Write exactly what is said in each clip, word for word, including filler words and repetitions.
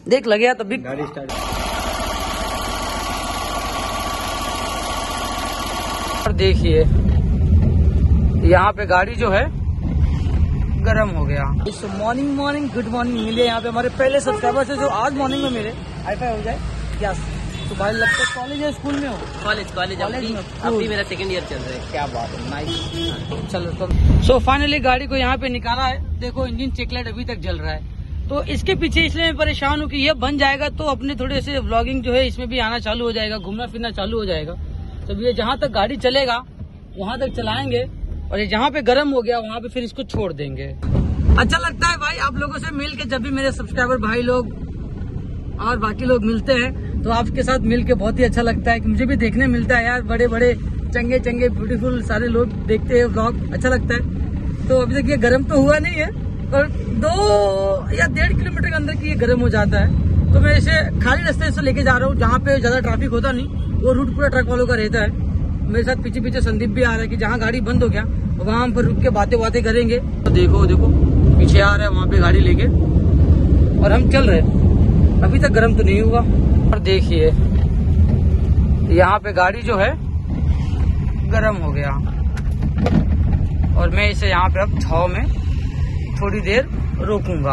देख लगे तब भी गाड़ी स्टार्ट। और देखिए यहाँ पे गाड़ी जो है गरम हो गया। इस मॉर्निंग मॉर्निंग गुड मॉर्निंग मिले यहाँ पे हमारे पहले सब्सक्राइबर से जो आज मॉर्निंग में मिले। हाई फाई हो जाए क्या? तो भाई लगता है कॉलेज या स्कूल में हो? कॉलेज कॉलेज कॉलेज में अभी मेरा सेकंड ईयर चल रहा है। क्या बात है, नाइस। चलो तो सो फाइनली गाड़ी को यहाँ पे निकाला है। देखो इंजन चेक लाइट अभी तक जल रहा है। तो इसके पीछे इसलिए मैं परेशान हूँ कि ये बन जाएगा तो अपने थोड़े से व्लॉगिंग जो है इसमें भी आना चालू हो जाएगा, घूमना फिरना चालू हो जाएगा। तो ये जहाँ तक गाड़ी चलेगा वहाँ तक चलाएंगे और ये जहाँ पे गर्म हो गया वहाँ पे फिर इसको छोड़ देंगे। अच्छा लगता है भाई आप लोगों से मिल के, जब भी मेरे सब्सक्राइबर भाई लोग और बाकी लोग मिलते हैं तो आपके साथ मिल के बहुत ही अच्छा लगता है कि मुझे भी देखने मिलता है यार, बड़े बड़े चंगे चंगे ब्यूटीफुल सारे लोग देखते हैं व्लॉग, अच्छा लगता है। तो अभी तक ये गर्म तो हुआ नहीं है और दो या डेढ़ किलोमीटर के अंदर की ये गर्म हो जाता है। तो मैं इसे खाली रास्ते से लेके जा रहा हूँ जहाँ पे ज्यादा ट्रैफिक होता नहीं, वो रूट पूरा ट्रक वालों का रहता है। मेरे साथ पीछे पीछे संदीप भी आ रहा है कि जहाँ गाड़ी बंद हो गया वहाँ पर रुक के बातें बातें करेंगे। तो देखो देखो पीछे आ रहा है वहाँ पे गाड़ी लेके और हम चल रहे, अभी तक गर्म तो नहीं हुआ। और देखिए यहाँ पे गाड़ी जो है गर्म हो गया और मैं इसे यहाँ पे अब छाव में थोड़ी देर रोकूंगा।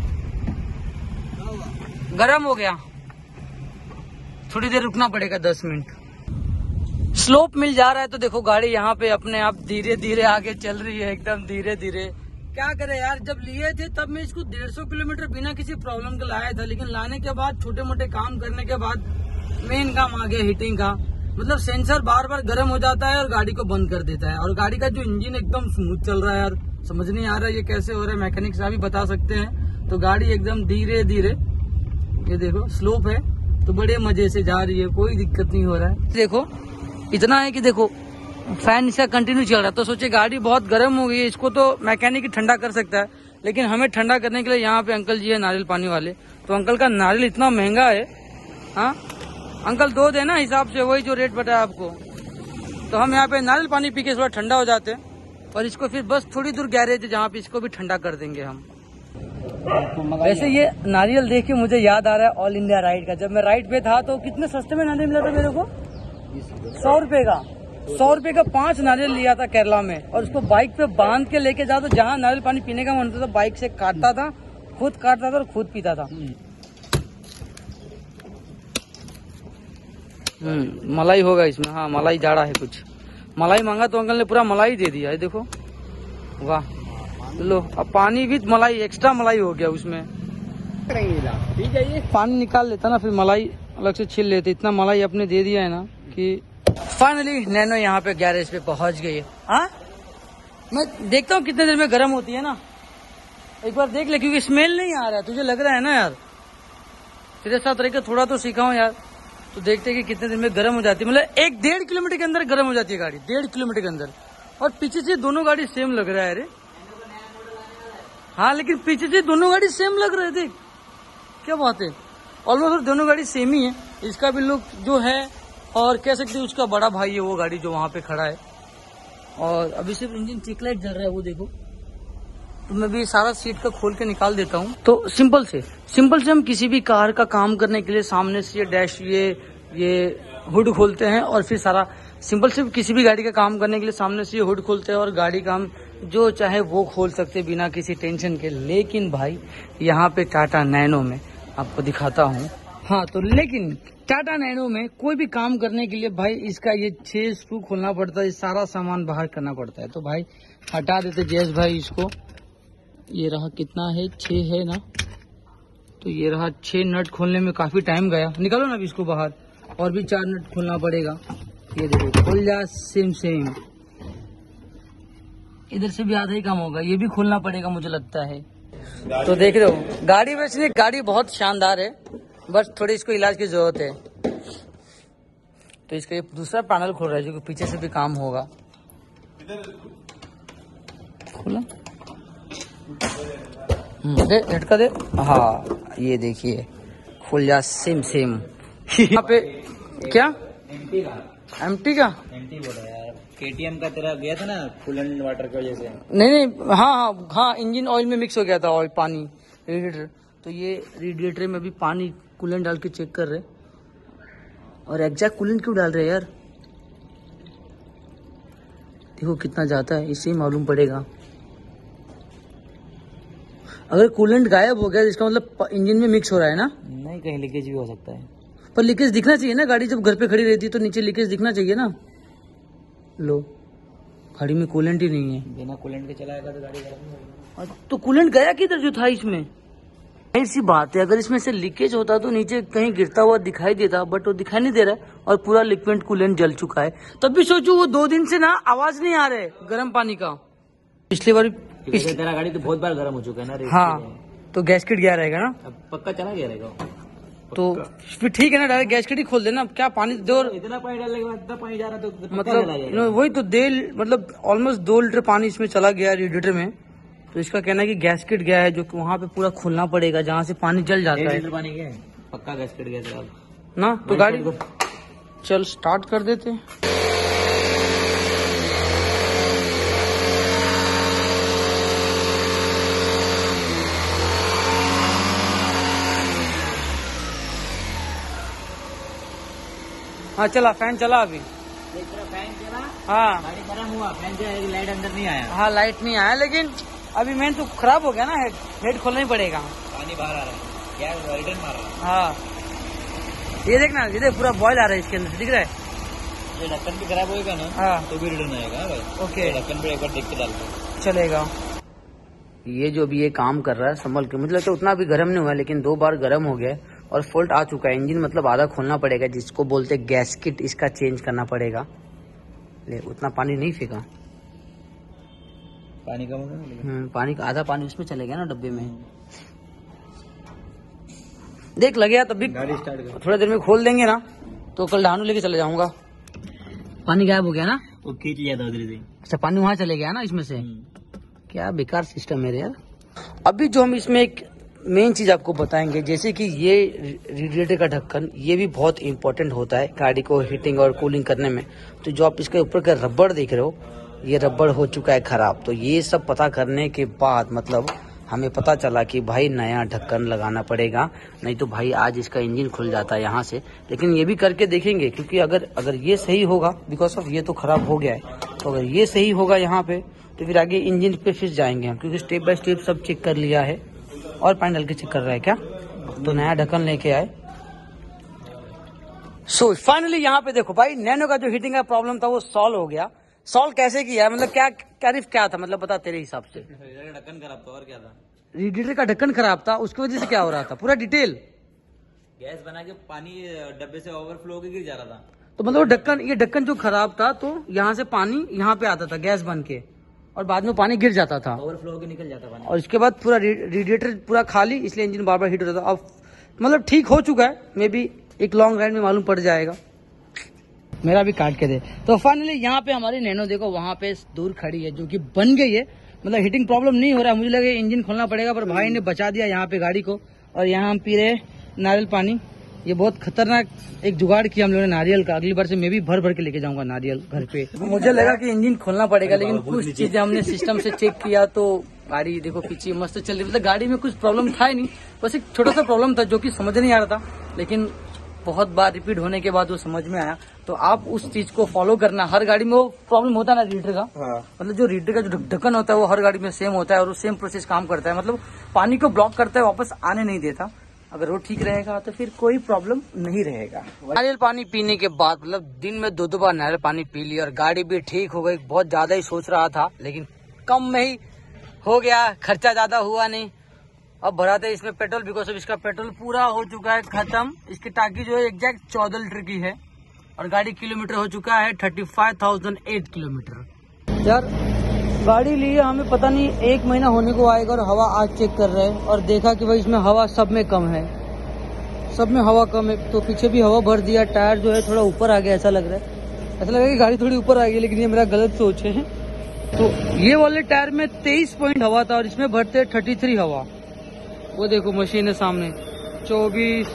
गर्म हो गया, थोड़ी देर रुकना पड़ेगा, दस मिनट। स्लोप मिल जा रहा है तो देखो गाड़ी यहाँ पे अपने आप धीरे धीरे आगे चल रही है, एकदम धीरे धीरे। क्या करे यार, जब लिए थे तब मैं इसको डेढ़ सौ किलोमीटर बिना किसी प्रॉब्लम के लाया था, लेकिन लाने के बाद छोटे मोटे काम करने के बाद मेन काम आ गया हीटिंग का। मतलब सेंसर बार बार गर्म हो जाता है और गाड़ी को बंद कर देता है। और गाड़ी का जो इंजन एकदम स्मूथ चल रहा है यार, समझ नहीं आ रहा है ये कैसे हो रहा है, मैकेनिक साहब भी बता सकते हैं। तो गाड़ी एकदम धीरे धीरे, ये देखो स्लोप है तो बड़े मजे से जा रही है, कोई दिक्कत नहीं हो रहा है। देखो इतना है कि देखो फैन इसका कंटिन्यू चल रहा है। तो सोचे गाड़ी बहुत गर्म हो गई है, इसको तो मैकेनिक ही ठंडा कर सकता है, लेकिन हमें ठंडा करने के लिए यहाँ पे अंकल जी है नारियल पानी वाले। तो अंकल का नारियल इतना महंगा है। हाँ अंकल दो देना हिसाब से, वही जो रेट बताया आपको। तो हम यहाँ पे नारियल पानी पी के थोड़ा ठंडा हो जाते हैं और इसको फिर बस थोड़ी दूर गैरेज है जहाँ पे इसको भी ठंडा कर देंगे हम। वैसे ये नारियल देख के मुझे याद आ रहा है ऑल इंडिया राइड का। जब मैं राइड पे था तो कितने सस्ते में नारियल मिला था मेरे को, सौ रुपए का। सौ रुपए का पांच नारियल लिया था केरला में और उसको बाइक पे बांध के लेके जाओ तो जहाँ नारियल पानी पीने का मन होता था बाइक से काटता था, खुद काटता था और खुद पीता था। हम्म मलाई होगा इसमें, हाँ मलाई जाड़ा है कुछ। मलाई मांगा तो अंकल ने पूरा मलाई दे दिया है, देखो वाह। लो अब पानी भी मलाई, एक्स्ट्रा मलाई हो गया उसमें। पानी निकाल लेता ना फिर मलाई अलग से छील लेते। इतना मलाई अपने दे दिया है ना कि फाइनली नैनो यहाँ पे गैरेज पे पहुंच गई है। हाँ मैं देखता हूँ कितने देर में गर्म होती है ना, एक बार देख ले, क्योंकि स्मेल नहीं आ रहा है। तुझे लग रहा है ना यार, तेरे साथ रह के थोड़ा तो सीखा हूँ यार। तो देखते हैं कि कितने दिन में गर्म हो जाती है। मतलब एक डेढ़ किलोमीटर के अंदर गर्म हो जाती है गाड़ी, डेढ़ किलोमीटर के अंदर। और पीछे से दोनों गाड़ी सेम लग रहा है। अरे हाँ लेकिन पीछे से दोनों गाड़ी सेम लग रहा है, देख क्या बात है। ऑलमोस्ट दोनों गाड़ी सेम ही है। इसका भी लुक जो है और कह सकते हैं उसका बड़ा भाई है वो गाड़ी जो वहां पे खड़ा है। और अभी सिर्फ इंजन चेक लाइट जल रहा है वो देखो। तो मैं भी सारा सीट का खोल के निकाल देता हूँ। तो सिंपल से सिंपल से हम किसी भी कार का काम करने के लिए सामने से ये डैश ये ये हुड खोलते हैं और फिर सारा सिंपल से किसी भी गाड़ी का काम करने के लिए सामने से ये हुड खोलते हैं और गाड़ी का हम जो चाहे वो खोल सकते हैं बिना किसी टेंशन के। लेकिन भाई यहाँ पे टाटा नैनो में आपको दिखाता हूँ। हाँ तो लेकिन टाटा नैनो में कोई भी काम करने के लिए भाई इसका ये छह स्क्रू खोलना पड़ता है, सारा सामान बाहर करना पड़ता है। तो भाई हटा देते जयेश भाई इसको। ये रहा कितना है, छह है ना, तो ये रहा छह नट खोलने में काफी टाइम गया। निकालो ना अभी इसको बाहर, और भी चार नट खोलना पड़ेगा। ये देखो खोल जा, सेम सेम। इधर से भी आधा ही काम होगा, ये भी खोलना पड़ेगा मुझे लगता है। तो देख रहे हो गाड़ी वैसे गाड़ी बहुत शानदार है, बस थोड़ी इसको इलाज की जरूरत है। तो इसका ये दूसरा पैनल खोल रहा है जो पीछे से भी काम होगा। खोला दे, झटका दे। हाँ ये देखिए खुल जा, सेम सेम। यहाँ पे क्या एमटी का एमटी का एमटी बोला यार, केटीएम का तेरा गया था ना कूलेंट वाटर की वजह से। नहीं नहीं हाँ हाँ हाँ इंजन ऑयल में मिक्स हो गया था ऑयल पानी रेडिएटर। तो ये रेडिएटर में अभी पानी कूलेंट डाल के चेक कर रहे, और एग्जैक्ट कूलेंट क्यों डाल रहे हैं यार, देखो कितना जाता है, इससे ही मालूम पड़ेगा। अगर कूलेंट गायब हो गया इसका मतलब इंजन में मिक्स हो रहा है ना? नहीं, कहीं लीकेज भी हो सकता है। पर लीकेज दिखना चाहिए ना, गाड़ी जब घर पे खड़ी रहती है तो नीचे लीकेज दिखना चाहिए ना। लो, गाड़ी में कूलेंट ही नहीं है। बिना कूलेंट के चलाएगा तो गाड़ी गर्म नहीं होगी। तो कूलेंट गया किधर जो था इसमें? ऐसी बात है, अगर इसमें से लीकेज होता तो नीचे कहीं गिरता हुआ दिखाई देता, बट वो दिखाई नहीं दे रहा है और पूरा लिक्विड कूलेंट जल चुका है। तब भी सोचू वो दो दिन से ना आवाज नहीं आ रहे गर्म पानी का। पिछली बार पिछले तेरा गाड़ी तो बहुत बार गर्म हो चुका है ना। हाँ, तो गैसकेट गया रहेगा ना, अब पक्का चला गया रहेगा। तो फिर ठीक है ना, डायरेक्ट गैसकेट ही खोल देना। क्या पानी दो, इतना पानी डालने के बाद इतना पानी जा रहा तो पक्का चला मतलब जाएगा। वही तो दे, मतलब ऑलमोस्ट दो लीटर पानी इसमें चला गया रेडिएटर में। तो इसका कहना है कि गैसकेट गया है, जो कि वहाँ पे पूरा खोलना पड़ेगा जहाँ से पानी जल जाता एक है लीटर पानी गया पक्का गैसकेट गया था ना। तो गाड़ी चल स्टार्ट कर देते। हाँ चला, फैन चला अभी। फैन चला, हाँ गाड़ी गर्म हुआ, फैन चला, लाइट अंदर नहीं आया। हाँ लाइट नहीं आया, लेकिन अभी मेन तो खराब हो गया ना, हेड हेड खोलना ही पड़ेगा। पानी बाहर आ रहा है, क्या रिटर्न मार रहा है। हाँ ये देखना, ये देख पूरा बॉयल आ रहा है इसके अंदर से, दिख रहा है। ये ढक्कन भी खराब होएगा ना, हाँ तो भी रिटर्न आएगा भाई। ओके, ढक्कन पे एक बार देख के डालते चलेगा। ये जो भी ये काम कर रहा है संभल के, मतलब तो उतना भी गर्म नहीं हुआ, लेकिन दो बार गर्म हो गया और फॉल्ट आ चुका है। इंजन मतलब आधा खोलना पड़ेगा, जिसको बोलते हैं गैसकिट, इसका चेंज करना पड़ेगा। ले, उतना पानी नहीं फेंका, पानी कम होगा ना, हम्म पानी का आधा पानी उसमें चले गया ना डब्बे में। देख लगे तब भी, गाड़ी स्टार्ट कर। थोड़ा देर में खोल देंगे ना, तो कल ढानू लेके चले जाऊंगा। पानी गायब हो गया ना, वो खींच लिया था उधर से। अच्छा पानी वहां चले गया ना इसमें से। क्या बेकार सिस्टम है यार। अभी जो हम इसमें एक मेन चीज आपको बताएंगे, जैसे कि ये रेडिएटर का ढक्कन, ये भी बहुत इंपॉर्टेंट होता है गाड़ी को हीटिंग और कूलिंग करने में। तो जो आप इसके ऊपर का रबड़ देख रहे हो, ये रबड़ हो चुका है खराब। तो ये सब पता करने के बाद मतलब हमें पता चला कि भाई नया ढक्कन लगाना पड़ेगा, नहीं तो भाई आज इसका इंजन खुल जाता है यहाँ से। लेकिन ये भी करके देखेंगे, क्योंकि अगर अगर ये सही होगा, बिकॉज ऑफ ये तो खराब हो गया है, तो अगर ये सही होगा यहाँ पे, तो फिर आगे इंजन पे फिर जाएंगे हम, क्योंकि स्टेप बाय स्टेप सब चेक कर लिया है। और पानी डाल के चेक कर रहा है क्या, तो नया ढक्कन लेके आए। सो फाइनली यहाँ पे देखो भाई, नैनो का जो हीटिंग का प्रॉब्लम था वो सॉल्व हो गया। सॉल्व कैसे किया, मतलब क्या तारीफ क्या था, मतलब बता तेरे हिसाब से। ढक्कन खराब था और क्या था, रेडिएटर का ढक्कन खराब था, उसकी वजह से क्या हो रहा था, पूरा डिटेल। गैस बना के पानी डब्बे से ओवरफ्लो होकर गिर जा रहा था। तो मतलब ढक्कन, ये ढक्कन जो खराब था, तो यहाँ से पानी यहाँ पे आता था गैस बन के, और बाद में पानी गिर जाता था, ओवरफ्लो होकर निकल जाता पानी। और इसके बाद पूरा रेडिएटर पूरा खाली, इसलिए इंजन बार बार हीट होता था। अब मतलब ठीक हो चुका है, मे बी एक लॉन्ग राइड में मालूम पड़ जाएगा। मेरा भी काट के दे। तो फाइनली यहाँ पे हमारी नैनो देखो वहाँ पे दूर खड़ी है, जो कि बन गई है, मतलब हीटिंग प्रॉब्लम नहीं हो रहा है। मुझे लगे इंजन खोलना पड़ेगा, पर भाई ने बचा दिया यहाँ पे गाड़ी को। और यहाँ हम पी रहे नारियल पानी, ये बहुत खतरनाक एक जुगाड़ किया हम लोगों ने नारियल का। अगली बार से मैं भी भर भर के लेके जाऊंगा नारियल घर पे। मुझे लगा कि इंजन खोलना पड़ेगा, लेकिन कुछ चीजें हमने सिस्टम से चेक किया तो गाड़ी देखो पीछे मस्त चल रही। मतलब गाड़ी में कुछ प्रॉब्लम था ही नहीं, बस एक छोटा सा प्रॉब्लम था जो कि समझ नहीं आ रहा था, लेकिन बहुत बार रिपीट होने के बाद वो समझ में आया। तो आप उस चीज को फॉलो करना, हर गाड़ी में वो प्रॉब्लम होता है ना रेडिएटर का। हाँ। मतलब जो रेडिएटर का जो ढक्कन होता है वो हर गाड़ी में सेम होता है, और वो सेम प्रोसेस काम करता है, मतलब पानी को ब्लॉक करता है, वापस आने नहीं देता। अगर वो ठीक रहेगा तो फिर कोई प्रॉब्लम नहीं रहेगा। नारियल पानी पीने के बाद मतलब दिन में दो दो बार नारियल पानी पी लिया, और गाड़ी भी ठीक हो गई। बहुत ज्यादा ही सोच रहा था, लेकिन कम में ही हो गया, खर्चा ज्यादा हुआ नहीं। अब भराते इसमें पेट्रोल, बिकॉज इसका पेट्रोल पूरा हो चुका है खत्म। इसकी टाकी जो है एग्जैक्ट चौदह लीटर की है, और गाड़ी किलोमीटर हो चुका है thirty five thousand eight kilometre. यार गाड़ी लिए हमें पता नहीं एक महीना होने को आएगा, और हवा आज चेक कर रहे हैं और देखा कि भाई इसमें हवा सब में कम है, सब में हवा कम है। तो पीछे भी हवा भर दिया, टायर जो है थोड़ा ऊपर आ गया, ऐसा लग रहा है, ऐसा लग रहा है कि गाड़ी थोड़ी ऊपर आ गई, लेकिन ये मेरा गलत सोच है। तो ये वाले टायर में तेईस पॉइंट हवा था, और इसमें भरते थर्टी थ्री हवा। वो देखो मशीन है सामने, चौबीस,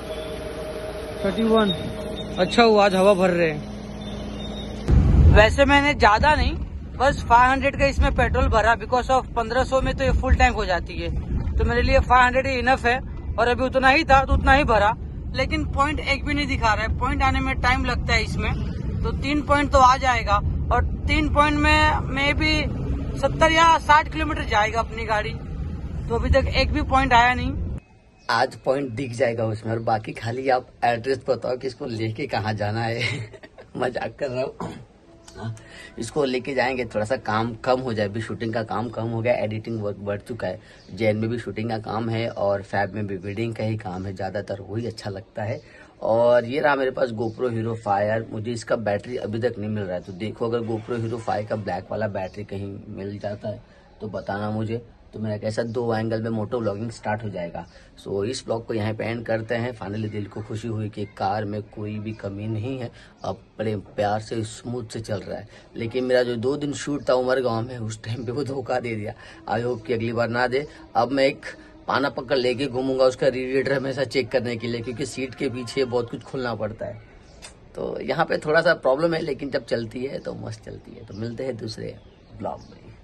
थर्टी वन। अच्छा हुआ आज हवा भर रहे हैं। वैसे मैंने ज्यादा नहीं, बस पाँच सौ का इसमें पेट्रोल भरा, बिकॉज ऑफ पंद्रह सौ में तो ये फुल टैंक हो जाती है। तो मेरे लिए फाइव हंड्रेड ही इनफ है। और अभी उतना ही था तो उतना ही भरा, लेकिन पॉइंट एक भी नहीं दिखा रहा है। पॉइंट आने में टाइम लगता है इसमें, तो तीन पॉइंट तो आ जाएगा। और तीन पॉइंट में मे भी सत्तर या साठ किलोमीटर जाएगा अपनी गाड़ी। तो अभी तक एक भी पॉइंट आया नहीं। आज पॉइंट दिख जाएगा उसमें, और बाकी खाली आप एड्रेस बताओ कि इसको लेके कहाँ जाना है। मजाक कर रहा हूँ। हाँ, इसको लेके जाएंगे, थोड़ा सा काम कम हो जाए। अभी शूटिंग का काम कम हो गया, एडिटिंग वर्क बढ़ चुका है। जैन में भी शूटिंग का काम है और फैब में भी वीडिंग का ही काम है, ज्यादातर वही अच्छा लगता है। और ये रहा मेरे पास गोप्रो हीरो फाइव। मुझे इसका बैटरी अभी तक नहीं मिल रहा है, तो देखो अगर गोप्रो हीरो फाइव का ब्लैक वाला बैटरी कहीं मिल जाता है तो बताना मुझे। तो मेरा कैसा दो एंगल में मोटो व्लॉगिंग स्टार्ट हो जाएगा। सो इस ब्लॉग को यहाँ पे एंड करते हैं। फाइनली दिल को खुशी हुई कि कार में कोई भी कमी नहीं है, अब बड़े प्यार से स्मूथ से चल रहा है। लेकिन मेरा जो दो दिन शूट था उमर गांव में, उस टाइम पे वो धोखा दे दिया। आई होप कि अगली बार ना दे। अब मैं एक पाना पकड़ लेके घूमूंगा उसका रेडिएटर हमेशा चेक करने के लिए, क्योंकि सीट के पीछे बहुत कुछ खुलना पड़ता है। तो यहाँ पे थोड़ा सा प्रॉब्लम है, लेकिन जब चलती है तो मस्त चलती है। तो मिलते हैं दूसरे ब्लॉग में।